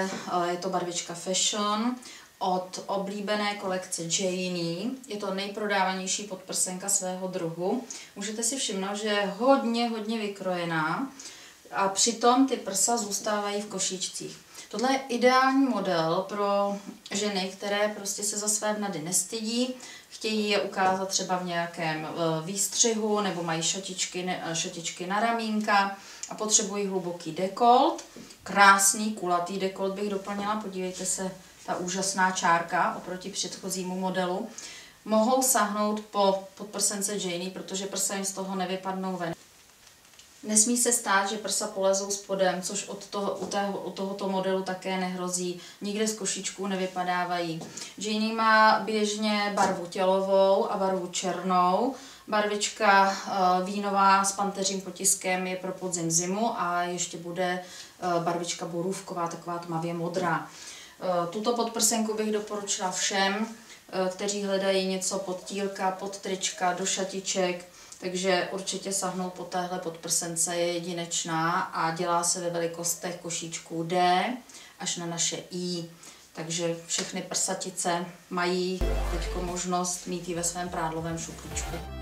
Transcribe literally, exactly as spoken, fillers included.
je, je to barvička Fashion od oblíbené kolekce Janie. Je to nejprodávanější podprsenka svého druhu. Můžete si všimnout, že je hodně, hodně vykrojená a přitom ty prsa zůstávají v košíčcích. Tohle je ideální model pro ženy, které prostě se za své vnady nestydí, chtějí je ukázat třeba v nějakém výstřihu nebo mají šatičky, šatičky na ramínka a potřebují hluboký dekolt. Krásný kulatý dekolt bych doplnila, podívejte se, ta úžasná čárka oproti předchozímu modelu. Mohou sáhnout po podprsence Janie, protože prsa jim z toho nevypadnou ven. Nesmí se stát, že prsa polezou spodem, což od toho, u, tého, u tohoto modelu také nehrozí. Nikde z košíčků nevypadávají. Janie má běžně barvu tělovou a barvu černou. Barvička uh, vínová s panteřím potiskem je pro podzim zimu a ještě bude uh, barvička borůvková, taková tmavě modrá. Uh, tuto podprsenku bych doporučila všem, uh, kteří hledají něco pod tílka, pod trička, do šatiček. Takže určitě sahnout po téhle podprsence je jedinečná a dělá se ve velikostech košíčků D až na naše I. Takže všechny prsatice mají teď možnost mít ji ve svém prádlovém šuplíčku.